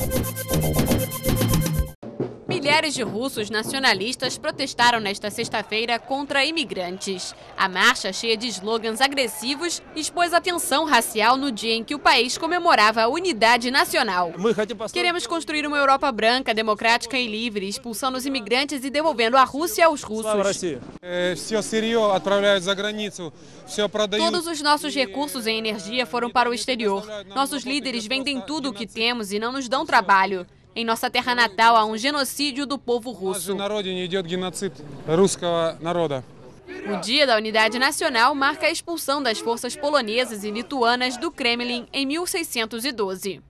Milhares de russos nacionalistas protestaram nesta sexta-feira contra imigrantes. A marcha, cheia de slogans agressivos, expôs a tensão racial no dia em que o país comemorava a unidade nacional. Queremos construir uma Europa branca, democrática e livre, expulsando os imigrantes e devolvendo a Rússia aos russos. Todos os nossos recursos em energia foram para o exterior. Nossos líderes vendem tudo o que temos e não nos dão trabalho. Em nossa terra natal há um genocídio do povo russo. O Dia da Unidade Nacional marca a expulsão das forças polonesas e lituanas do Kremlin em 1612.